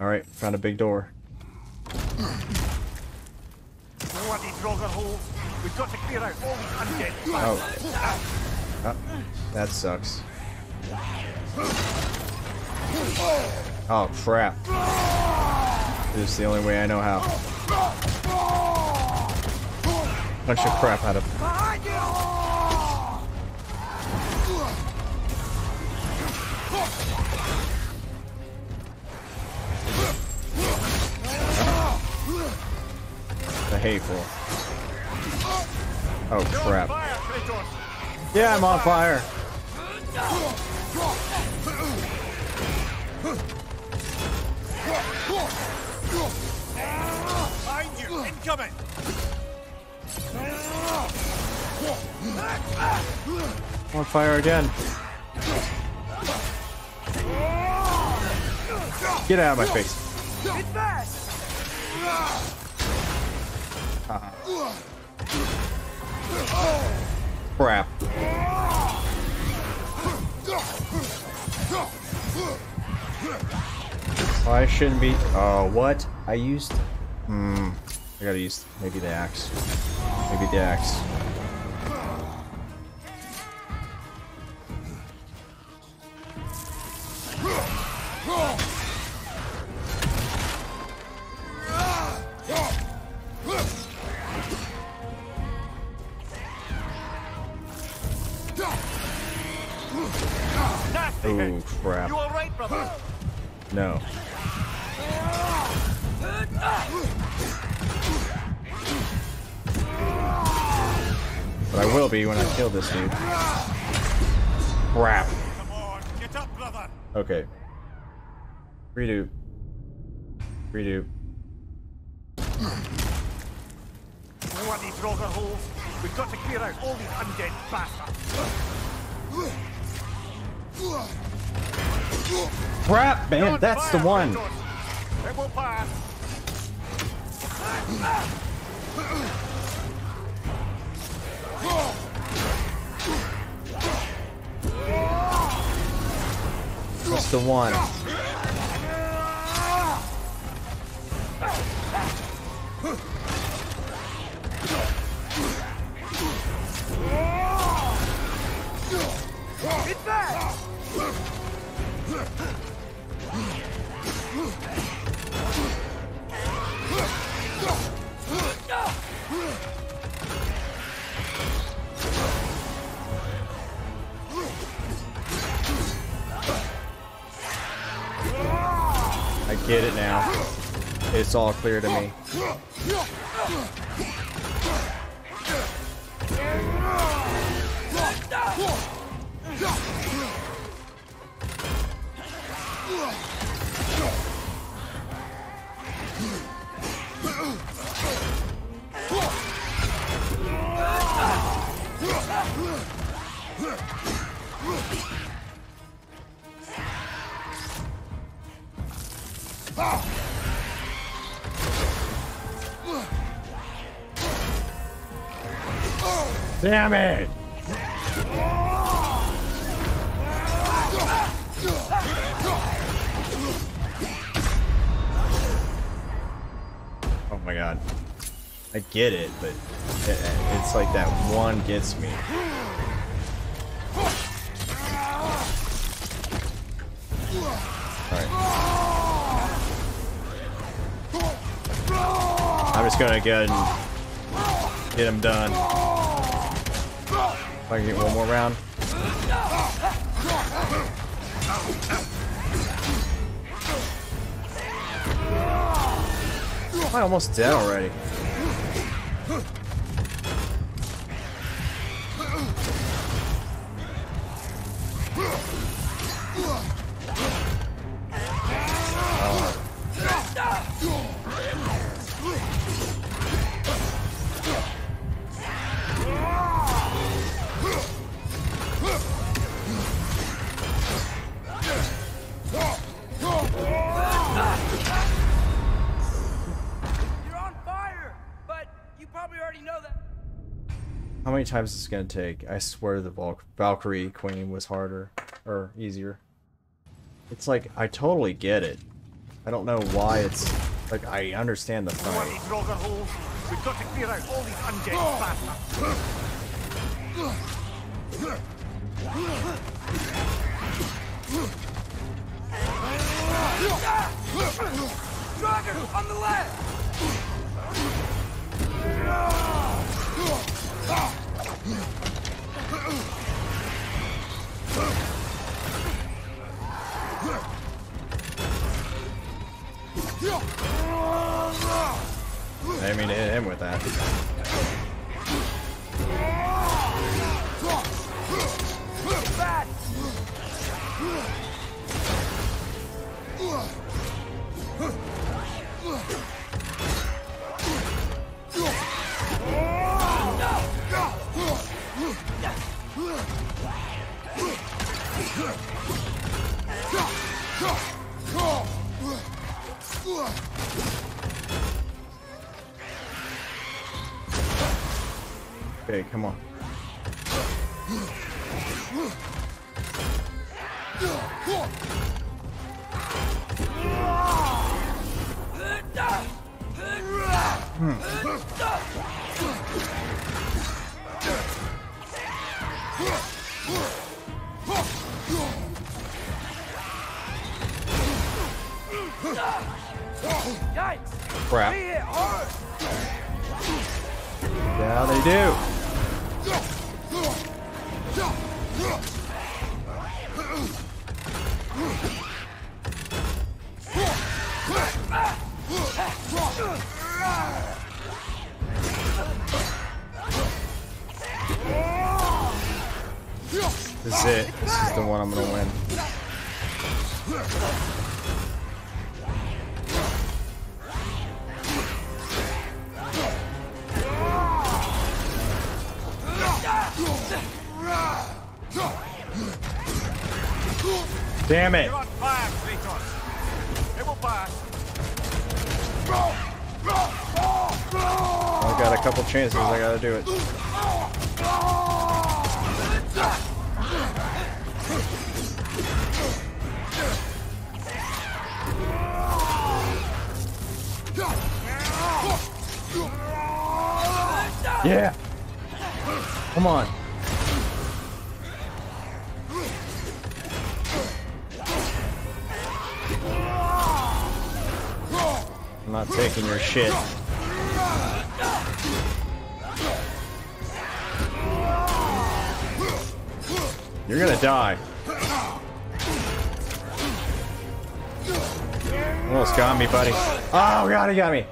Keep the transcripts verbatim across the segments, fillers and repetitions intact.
Alright, found a big door. Bloody Draugr holes. We've got to clear out all these undead. Oh. Oh. That sucks. Oh, crap. This is the only way I know how. Bunch of crap out of... The hateful. Oh, crap. Yeah, I'm on fire. Behind you, incoming. On fire again. Get out of my face. It's back. Uh-huh. Crap. Oh, I shouldn't be. Oh, what? I used. Hmm. I gotta use maybe the axe. Maybe the axe. Oh, crap. You all right, brother? No. But I will be when I kill this dude. Crap. Come on, get up, brother. Okay. Redo. Redo. Bloody Draugr holes. We've got to clear out all these undead bastards. Crap, man, that's the one. It will pass. That's the one. It's back. I get it now. It's all clear to me. Damn it! Oh my god. I get it, but it, it's like that one gets me. Alright. I'm just gonna go ahead and get him done. If I can get one more round. Am I almost dead already? How many times is this gonna take? I swear the Val Valkyrie Queen was harder or easier. It's like I totally get it. I don't know why it's like I understand the Bloody fight. Draugr holes. We've got to clear out all these undead bastards. Draugr on the left! I didn't mean to hit him with that. Bad! Okay, come on. Yikes! Crap. They hit hard! Yeah, they do. This is it. This is the one I'm gonna win. Damn it! You're on fire, Kratos. It will pass. I got a couple chances. I gotta do it. Yeah! Come on. I'm not taking your shit. You're gonna die. Almost got me, buddy. Oh god, he got me.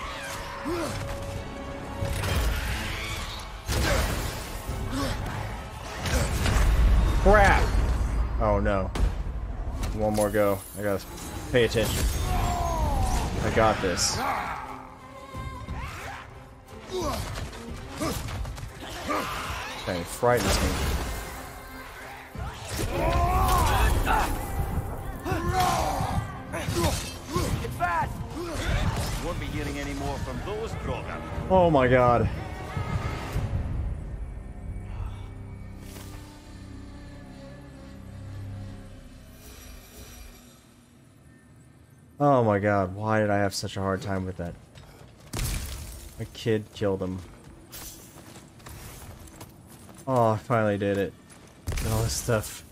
Crap! Oh no. One more go. I gotta pay attention. I got this. Okay, frightens me. Get bad! Won't be hearing any more from those Draugr. Oh my god. Oh my god, why did I have such a hard time with that? My kid killed him. Oh, I finally did it. All this stuff.